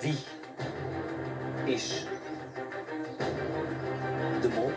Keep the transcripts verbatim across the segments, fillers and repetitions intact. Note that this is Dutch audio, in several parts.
Wie is de mol?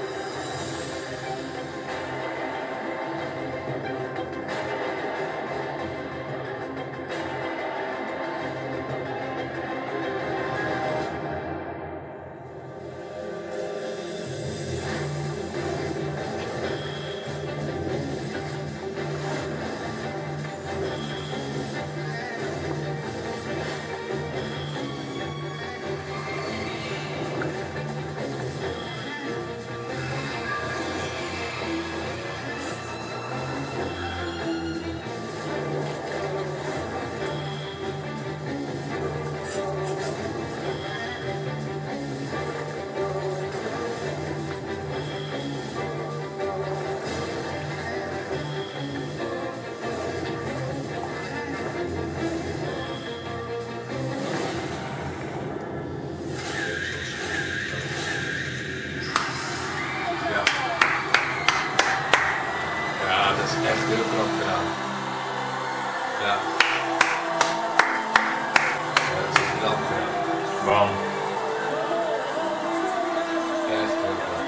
Echt heel knap gedaan. Ja. Ja, dat is knap gedaan. Bam. Echt heel knap.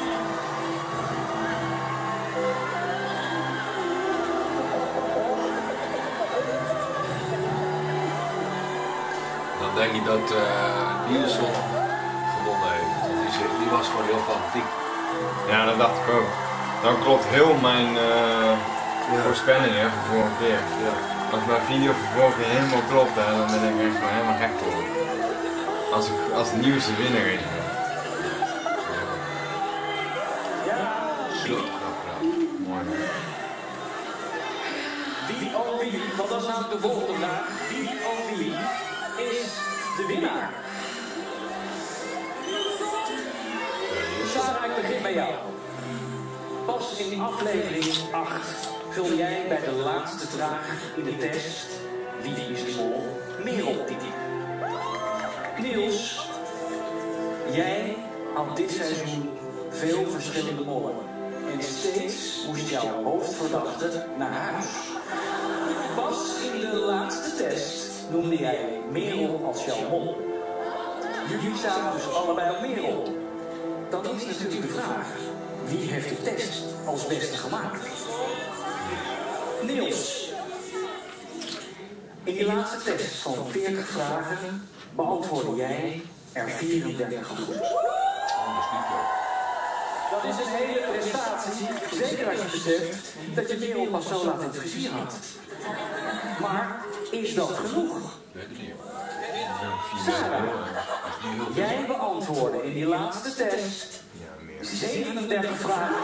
Dan denk ik dat uh, Nielsen gewonnen heeft. Die, zit, die was gewoon heel fanatiek. Ja, dat dacht ik ook. Dan klopt heel mijn uh, ja. voorspellingen van vorige keer. Ja. Als mijn video van vorige keer helemaal klopt, hè, dan ben ik echt gewoon helemaal gek geworden. Als, ik, als de nieuwste winnaar is. Ja. Zo knap gedaan. Mooi. Wie oh wie, want dat is namelijk de volgende vraag. Wie oh wie is de winnaar? Sarah, ik begin bij jou. Pas in aflevering acht vulde jij bij de laatste vraag in de test Wie is de mol meer op. Niels, jij had dit seizoen veel verschillende mollen. En steeds moest jouw hoofdverdachte naar huis. Pas in de laatste test noemde jij Merel als jouw mol. Jullie staan dus allebei op Merel. Dan is natuurlijk de vraag, wie heeft de test als beste gemaakt? Niels. In die laatste test van veertig vragen beantwoordde jij er vierendertig goed. Dat is een hele prestatie, zeker als je beseft dat je Merel pas zo laat in het vizier had. Maar is dat genoeg? Sarah, jij beantwoordde in die laatste test zevenendertig vragen.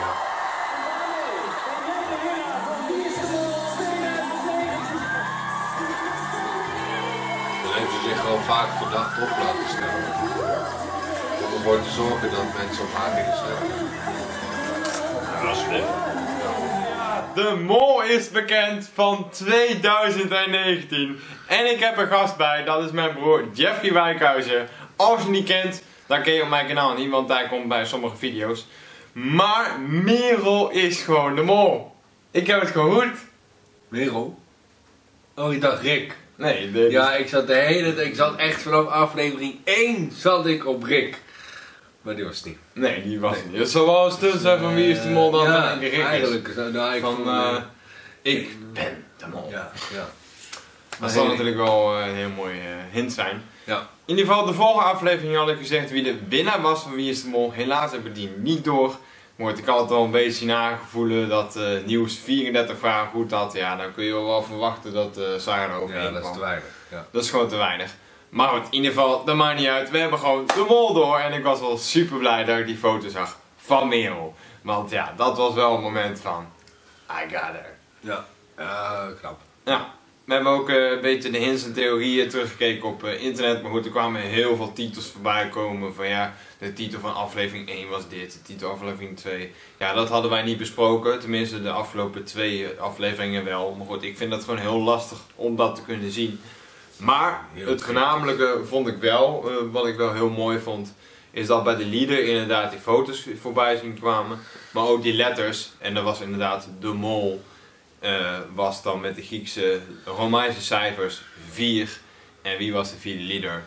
Dan heeft ze zich gewoon vaak verdacht op laten stellen. Om ervoor te zorgen dat mensen op haar gingen stemmen. Ja, dat is flip. De mol is bekend van tweeduizend negentien. En ik heb een gast bij, dat is mijn broer Jeffrey Wijkhuizen. Als je hem niet kent, dan ken je op mijn kanaal niet, want hij komt bij sommige video's. Maar Merel is gewoon de mol. Ik heb het gewoon goed. Merel? Oh, ik dacht Rick. Nee, dit Ja, ik zat de hele ik zat echt vanaf aflevering één zat ik op Rick. Maar die was het niet. Nee, die was het niet. Zoals dus uh, van Wie is de Mol dan ja, een Rick is. eigenlijk. Nou, ik van, vond, uh, uh, ik ben de mol. Ja, ja. Dat zal natuurlijk wel uh, een heel mooi uh, hint zijn. Ja. In ieder geval, de vorige aflevering had ik gezegd wie de winnaar was van Wie is de Mol. Helaas heb ik die niet door. Maar ik had het al een beetje nagevoelen dat uh, Nieuws vierendertig vragen goed had. Ja, dan kun je wel verwachten dat uh, Sarah eroverheen Ja, kwam. dat is te weinig. Ja. Dat is gewoon te weinig. Maar goed, in ieder geval, dat maakt niet uit. We hebben gewoon de mol door. En ik was wel super blij dat ik die foto zag van Merel. Want ja, dat was wel een moment van I got her. Ja, uh, knap. Ja, we hebben ook uh, een beetje de hints en theorieën teruggekeken op uh, internet. Maar goed, er kwamen heel veel titels voorbij komen. Van ja, de titel van aflevering één was dit, de titel van aflevering twee. Ja, dat hadden wij niet besproken. Tenminste, de afgelopen twee afleveringen wel. Maar goed, ik vind dat gewoon heel lastig om dat te kunnen zien. Maar Heel het voornamelijke vond ik wel, uh, wat ik wel heel mooi vond, is dat bij de leader inderdaad die foto's voorbij zien kwamen. Maar ook die letters, en dat was inderdaad de mol, uh, was dan met de Griekse, Romeinse cijfers vier. En wie was de vierde leader?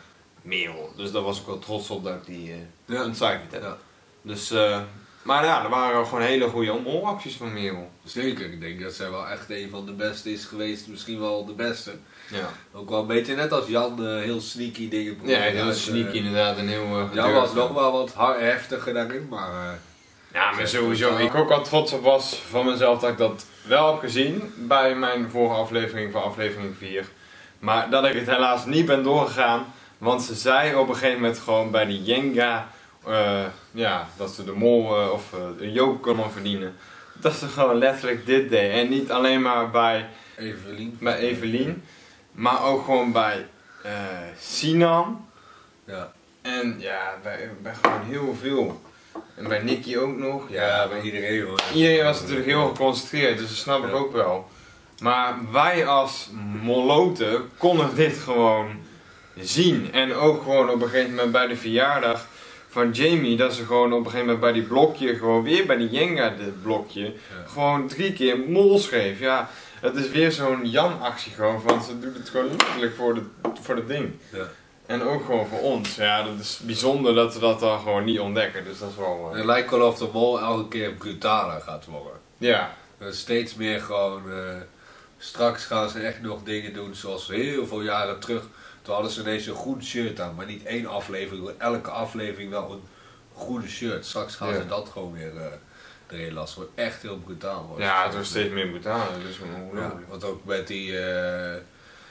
Merel. Dus daar was ik wel trots op dat ik die uh, Ja. ontcijferd heb. Ja. Dus, uh, maar ja, er waren gewoon hele goede molacties van Merel. Zeker, ik denk dat zij wel echt een van de beste is geweest, misschien wel de beste. Ja, Ook wel een beetje net als Jan, uh, heel sneaky dingen. ja heel uit, sneaky uh, inderdaad en heel uh, Jan gedurfd. was nog wel wat hard, heftiger daarin, maar... Uh, Ja, maar sowieso. Ik ook al trots op was van mezelf dat ik dat wel heb gezien bij mijn vorige aflevering van aflevering vier. Maar dat ik het helaas niet ben doorgegaan. Want ze zei op een gegeven moment gewoon bij die Jenga, uh, ja, dat ze de mol uh, of uh, een jook konden verdienen. Dat ze gewoon letterlijk dit deed. En niet alleen maar bij, Evelien. bij Evelien, maar ook gewoon bij uh, Sinan. Ja. En ja, bij, bij gewoon heel veel. En bij Nicky ook nog. Ja, bij iedereen hoor. Iedereen was natuurlijk heel geconcentreerd, dus dat snap ik Ja. ook wel. Maar wij als moloten konden dit gewoon zien. En ook gewoon op een gegeven moment bij de verjaardag van Jamie, dat ze gewoon op een gegeven moment bij die blokje, gewoon weer bij die Jenga dit blokje, Ja. gewoon drie keer mol schreef. Ja, het is weer zo'n Jan-actie gewoon, want ze doet het gewoon letterlijk voor het voor het ding. Ja. En ook gewoon voor ons. Ja, dat is bijzonder dat we dat dan gewoon niet ontdekken, dus dat is wel... Uh, Het lijkt wel of de mol elke keer brutaler gaat worden. ja. Uh, steeds meer gewoon... Uh, straks gaan ze echt nog dingen doen zoals heel veel jaren terug. Toen hadden ze ineens een groen shirt aan, maar niet één aflevering, maar elke aflevering wel een groene shirt. Straks gaan Ja. ze dat gewoon weer uh, erin lassen. Wordt echt heel brutaal worden. Ja, het wordt steeds meer brutaal, dus gewoon Ja, ongelooflijk. want ook met die, uh, uh,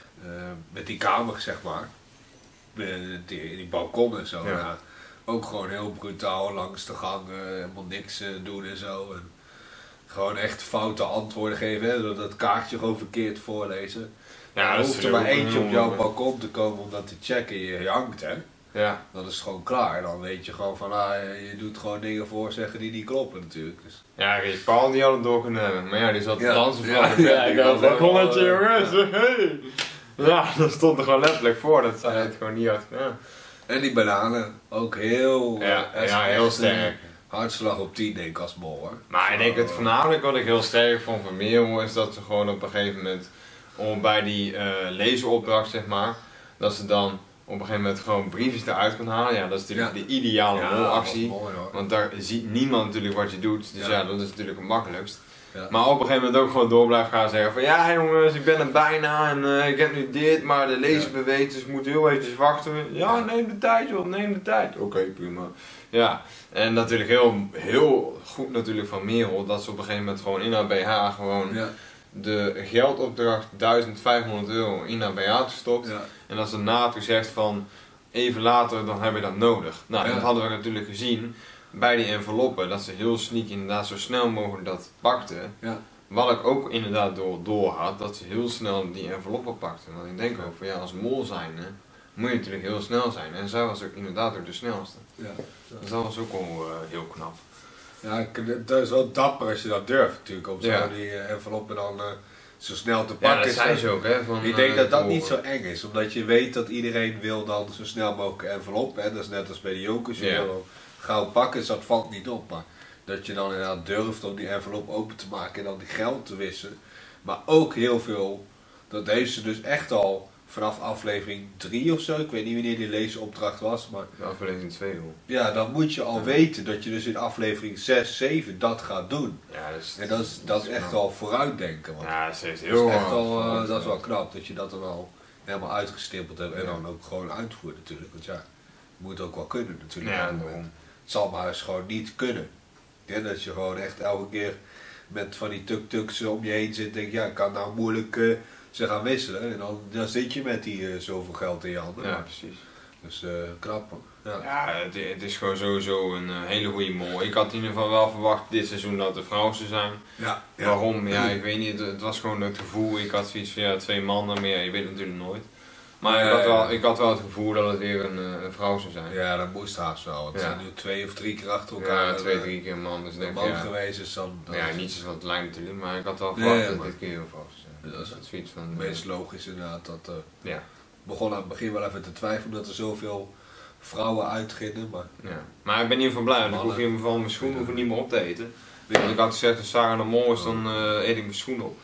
met die kamer, zeg maar. Uh, die, die balkon en zo. Ja. Ja. Ook gewoon heel brutaal langs de gang, uh, helemaal niks uh, doen en zo. En gewoon echt foute antwoorden geven, hè, door dat kaartje gewoon verkeerd voorlezen. Ja, er dat hoeft is er maar ook eentje op heel jouw moeilijk. balkon te komen om dat te checken. Je, je hangt, hè. Ja. Dan is het gewoon klaar. Dan weet je gewoon van, ah, je doet gewoon dingen voorzeggen die niet kloppen natuurlijk. Dus, Ja, Rick Paul die had het door kunnen hebben, maar ja, die zat te Ja. dansen voor Ja, de ja, ik die had was dat kolletje wel, uh, jongens, hey. Ja, dat stond er gewoon letterlijk voor, dat zij het gewoon niet had gedaan. en die bananen, ook heel, Ja, uh, ja, echt heel een sterk. Hartslag op tien denk ik als mol, hoor. Maar ik denk het Zo, voornamelijk wat ik heel sterk vond van Merel is dat ze gewoon op een gegeven moment, om bij die uh, lezeropdracht zeg maar, dat ze dan op een gegeven moment gewoon briefjes eruit kan halen. Ja, dat is natuurlijk Ja. de ideale ja, molactie. dat was mooi, hoor. Want daar ziet niemand natuurlijk wat je doet, dus ja, Ja. dat is natuurlijk het makkelijkst. Ja. Maar op een gegeven moment ook gewoon door blijven gaan zeggen van ja jongens, ik ben er bijna en uh, ik heb nu dit, maar de lezer Ja. beweegt, dus ik moet heel eventjes wachten. Ja, neem de tijd joh, neem de tijd. Oké, okay, prima. Ja, en natuurlijk heel, heel goed natuurlijk van Merel dat ze op een gegeven moment gewoon in haar B H gewoon Ja, de geldopdracht duizend vijfhonderd euro in haar B H gestopt. ja, En dat ze na toen zegt van even later dan heb je dat nodig. Nou, Ja. dat hadden we natuurlijk gezien bij die enveloppen, dat ze heel sneaky inderdaad zo snel mogelijk dat pakte. ja. Wat ik ook inderdaad door, door had, dat ze heel snel die enveloppen pakte. Want ik denk ook van ja, als mol zijn moet je natuurlijk heel snel zijn. En zij was ook inderdaad ook de snelste. ja. Dus dat was ook wel uh, heel knap. Ja, ik- dat is wel dapper als je dat durft natuurlijk, om zo Ja. die uh, enveloppen dan uh, zo snel te Ja, pakken. dat zei ze ook hè. Van, Ik denk uh, dat dat voor- niet zo eng is, omdat je weet dat iedereen wil dan zo snel mogelijk een envelop. Hè? Dat is net als bij de jokers, je Ja. wil gauw pakken, dus dat valt niet op. Maar dat je dan inderdaad durft om die envelop open te maken en dan die geld te wisselen. Maar ook heel veel, dat heeft ze dus echt al vanaf aflevering drie of zo, ik weet niet wanneer die leesopdracht was, maar De aflevering twee hoor. ja, dan moet je al weten dat je dus in aflevering zes, zeven dat gaat doen. Ja, dus, En dat is, dat is echt knap. al vooruitdenken. Want Ja, ze heeft dat heel is echt al, hard eh, dat is wel vooruit. knap dat je dat dan al helemaal uitgestippeld hebt en Ja. dan ook gewoon uitvoert natuurlijk. Want ja, moet ook wel kunnen natuurlijk. Ja, En, daarom. het zal maar eens gewoon niet kunnen. Ja, dat je gewoon echt elke keer met van die tuk-tuks om je heen zit en denk ja, ik kan nou moeilijk uh, ze gaan wisselen. En dan, dan zit je met die uh, zoveel geld in je handen. Ja, precies. Dus uh, knap hoor. Ja. Ja, het, het is gewoon sowieso een uh, hele goede mol. Ik had in ieder geval wel verwacht dit seizoen dat er vrouwen zou zijn. Ja, ja. Waarom? Ja, ik weet niet. Het, het was gewoon het gevoel. Ik had zoiets van ja, twee mannen, maar ja, je weet het natuurlijk nooit. Maar ik, had wel, ik had wel het gevoel dat het weer een, uh, een vrouw zou zijn. Ja, dat moest haast wel. Want het Ja. zijn nu twee of drie keer achter elkaar. Ja, twee, uh, drie keer een man. Dus ik een denk man ja, geweest is dan. dan ja, is niet het zo wat lijn natuurlijk, maar ik had wel Nee, verwacht ja, dat maar- dit keer een vrouw zou zijn. Ja, Dat is het zoiets van. het meest logisch inderdaad. Dat, uh, Ja, begon aan het begin wel even te twijfelen dat er zoveel vrouwen uitgingen. Maar ja. Maar ik ben in ieder geval blij, want ik hoef Mannen. hier van mijn schoenen hoef ik niet meer op te eten. Want ik had gezegd, als Sarah de Mol is, dan uh, eet ik mijn schoen op.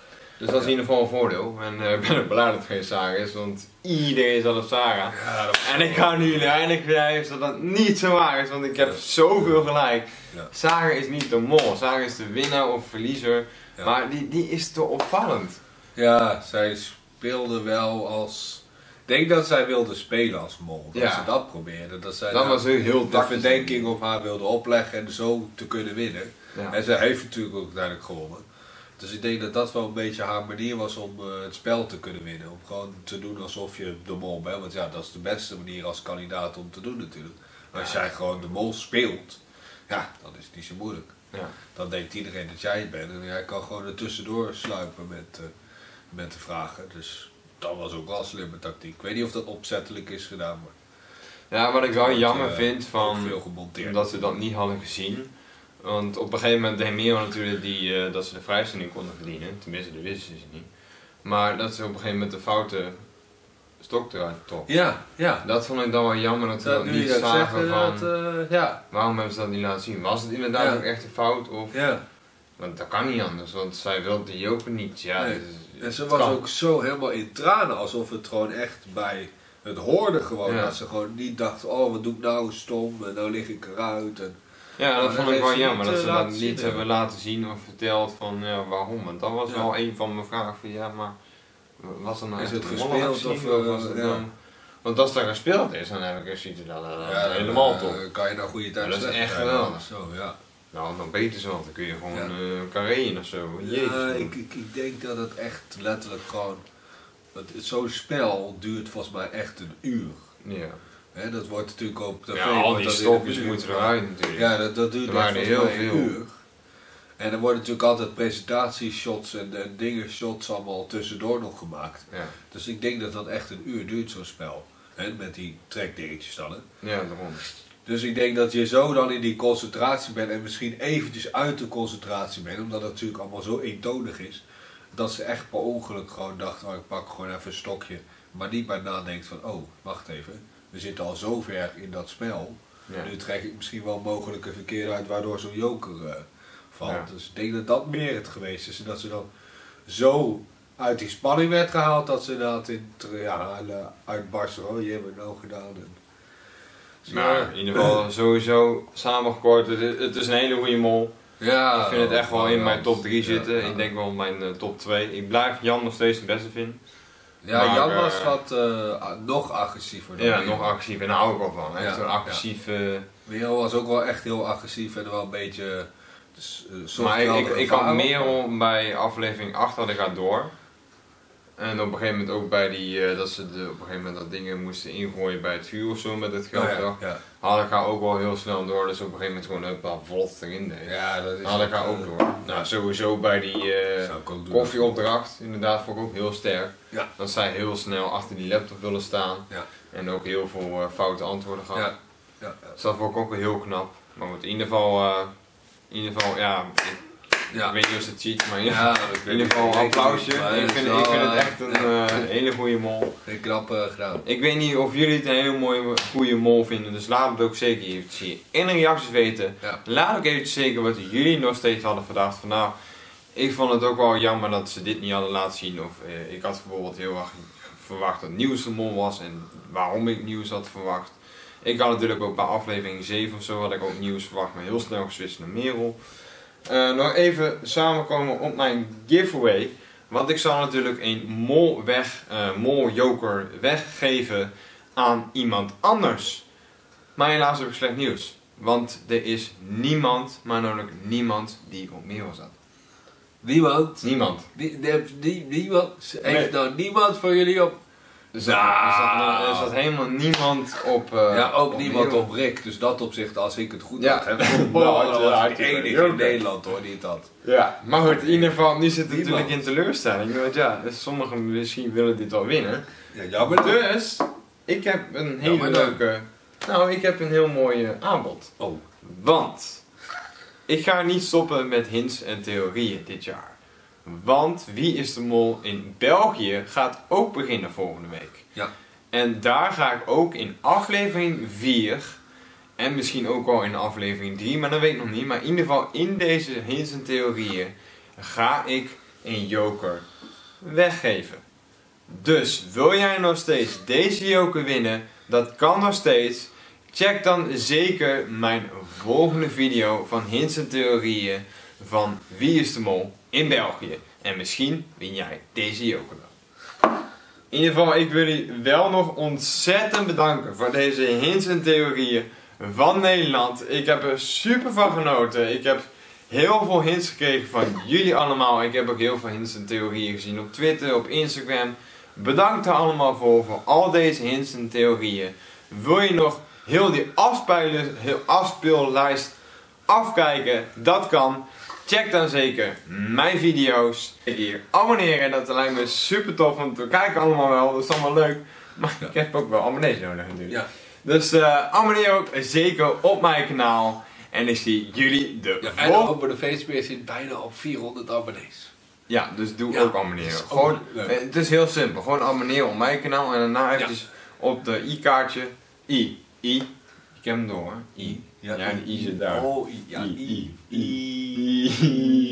Dus dat is in ieder geval een voordeel. En uh, ik ben ook blij dat het geen Sarah is, want iedereen zat op Sarah. Ja, dat... En ik ga nu jullie eindelijk bewijzen dat dat niet zo waar is, want ik heb ja. zoveel gelijk. Ja. Sarah is niet de mol, Sarah is de winnaar of verliezer, ja. maar die, die is te opvallend. Ja, zij speelde wel als... Ik denk dat zij wilde spelen als mol, dat ja. ze dat probeerde. Dat zij dat was heel de verdenking op haar wilde opleggen en zo te kunnen winnen. Ja. En zij heeft natuurlijk ook uiteindelijk gewonnen. Dus ik denk dat dat wel een beetje haar manier was om uh, het spel te kunnen winnen. Om gewoon te doen alsof je de mol bent. Want ja, dat is de beste manier als kandidaat om te doen natuurlijk. Maar als jij gewoon de mol speelt, ja, dan is het niet zo moeilijk. Ja. Dan denkt iedereen dat jij het bent. En jij kan gewoon er tussendoor sluipen met, uh, met de vragen. Dus dat was ook wel een slimme tactiek. Ik weet niet of dat opzettelijk is gedaan. Maar ja, wat ik wel wordt, jammer uh, vind van veel gemonteerd. dat ze dat niet hadden gezien. Want op een gegeven moment deed Merel natuurlijk die, uh, dat ze de vrijstelling konden verdienen. Tenminste, dat wisten ze niet. Maar dat ze op een gegeven moment de foute stok eruit trok. Ja, ja. Dat vond ik dan wel jammer dat ze dat, dat niet dat zagen zeggen, van... Dat, uh, ja. Waarom hebben ze dat niet laten zien? Was het inderdaad ja. ook echt een fout? Of... Ja. Want dat kan niet anders, want zij wilde de joker niet. Ja, nee. dus, en ze was kan. ook zo helemaal in tranen, alsof het gewoon echt bij het hoorde gewoon. Ja. Dat ze gewoon niet dacht, oh wat doe ik nou stom en nou lig ik eruit. En, ja, dat vond ik wel jammer, dat ze dat niet zien, hebben laten zien of verteld van ja, waarom. Want dat was ja. wel een van mijn vragen van ja, maar was er nou is echt het gespeeld of, of was het ja. dan... Want als dat gespeeld is, dan heb ik eens iets dat ja, helemaal uh, top. Kan je nou goede tijd dat is echt geweldig. Zo, ja. Nou, dan beter zo, want dan kun je gewoon ja. uh, carré in of zo. Jezus, ja, ik, ik, ik denk dat het echt letterlijk gewoon... Zo'n spel duurt volgens mij echt een uur. Ja. He, dat wordt natuurlijk op tv. Ja, al die stokjes moeten eruit natuurlijk. Ja, dat, dat duurt echt heel veel. Een uur. En er worden natuurlijk altijd presentatieshots en, en dingen, shots allemaal tussendoor nog gemaakt. Ja. Dus ik denk dat dat echt een uur duurt, zo'n spel. He, met die trekdingetjes dan. Hè. Ja, daarom. Dus ik denk dat je zo dan in die concentratie bent en misschien eventjes uit de concentratie bent, omdat het natuurlijk allemaal zo eentonig is, dat ze echt per ongeluk gewoon dachten, oh ik pak gewoon even een stokje, maar niet bij nadenkt van, oh wacht even, we zitten al zo ver in dat spel, ja. nu trek ik misschien wel mogelijke verkeer uit waardoor zo'n joker uh, valt. Ja. Dus ik denk dat dat meer het geweest is en dat ze dan zo uit die spanning werd gehaald dat ze dat in ja, uitbarsten, oh je hebt het nou gedaan. En, maar ja. in ieder geval sowieso samengekort, het, het is een hele goede mol. Ja, ik vind het echt wel in ja, mijn top drie zitten. Ja, ja. Ik denk wel mijn uh, top twee. Ik blijf Jan nog steeds de beste vinden. Ja, maar, Jan was uh, wat uh, nog agressiever dan Ja, Merel. nog agressiever. En daar hou ik wel van. Echt ja, zo'n agressief... Ja. Uh, Merel was ook wel echt heel agressief en wel een beetje... Dus, uh, maar ik, ik, ik had Merel bij aflevering acht had ik haar door. En op een gegeven moment ook bij die, uh, dat ze de, op een gegeven moment dat dingen moesten ingooien bij het vuur of zo met het geld. Oh ja, ja. Had ik haar ook wel heel snel door, dus op een gegeven moment gewoon een paar vlot erin deed. Ja, dat is had ik haar ook door. Nou, sowieso bij die uh, koffieopdracht, inderdaad, vond ik ook heel sterk. Ja. Dat zij heel snel achter die laptop willen staan. Ja. En ook heel veel uh, foute antwoorden gaf. Ja. Ja. Ja. Dus dat vond ik ook wel heel knap. Maar goed, in ieder geval, uh, in ieder geval, ja... Ik, Ja. Ik weet niet of het cheat, maar ja, ja in ieder geval een applausje. Ik vind, ik vind het echt een ja. uh, hele goede mol. Heel knap uh, gedaan. Ik weet niet of jullie het een hele mooie, goede mol vinden, dus laat het ook zeker eventjes hier in de reacties weten. Ja. Laat ook eventjes zeker wat jullie nog steeds hadden verdacht van nou, ik vond het ook wel jammer dat ze dit niet hadden laten zien. Of uh, ik had bijvoorbeeld heel erg verwacht dat Nieuws de mol was en waarom ik Nieuws had verwacht. Ik had natuurlijk ook bij aflevering zeven of zo had ik ook Nieuws verwacht, maar heel snel geswitcht naar Merel. Uh, nog even samenkomen op mijn giveaway. Want ik zal natuurlijk een mol, weg, uh, mol joker weggeven aan iemand anders. Maar helaas heb ik slecht nieuws. Want er is niemand, maar namelijk niemand die op Merel zat. Niemand? Niemand. Die, die, die, niemand? Heeft nee. nou niemand van jullie op... Er zat, er, zat, er zat helemaal niemand op... Uh, ja, ook op niemand Merel. op Rick. Dus dat opzicht, als ik het goed ja. had, heb ik nou, de enige in Nederland hoor, die het had. Ja, maar goed, in ieder geval, nu zit het natuurlijk in teleurstelling. Want ja, sommigen misschien willen dit wel winnen. Ja, jammer. Dus, ik heb een hele jammer leuke... Nou, ik heb een heel mooi uh, aanbod. Oh. Want, ik ga niet stoppen met hints en theorieën dit jaar. Want Wie is de Mol in België gaat ook beginnen volgende week. Ja. En daar ga ik ook in aflevering vier en misschien ook al in aflevering drie, maar dat weet ik nog niet. Maar in ieder geval in deze hints en theorieën ga ik een joker weggeven. Dus wil jij nog steeds deze joker winnen, dat kan nog steeds. Check dan zeker mijn volgende video van Hints en Theorieën van Wie is de Mol in België. En misschien win jij deze joker wel. In ieder geval, ik wil jullie wel nog ontzettend bedanken voor deze Hints en Theorieën van Nederland. Ik heb er super van genoten. Ik heb heel veel hints gekregen van jullie allemaal. Ik heb ook heel veel hints en theorieën gezien op Twitter, op Instagram. Bedankt er allemaal voor, voor al deze hints en theorieën. Wil je nog heel die afspelen, heel afspeellijst afkijken? Dat kan. Check dan zeker mijn video's. Hier abonneren, dat lijkt me super tof, want we kijken allemaal wel, dat is allemaal leuk. Maar ja, ik heb ook wel abonnees nodig natuurlijk. Ja. Dus uh, abonneer ook zeker op mijn kanaal. En ik zie jullie de ja, volgende... En ook bij de Facebook zit bijna op vierhonderd abonnees. Ja, dus doe ja, ook abonneren. Ook gewoon, het is heel simpel. Gewoon abonneren op mijn kanaal en daarna eventjes ja. op de i-kaartje. I. I. Ik heb hem door. I. Ja, ja de I zit daar. Oh, I. Ja, I. I. I. I. I.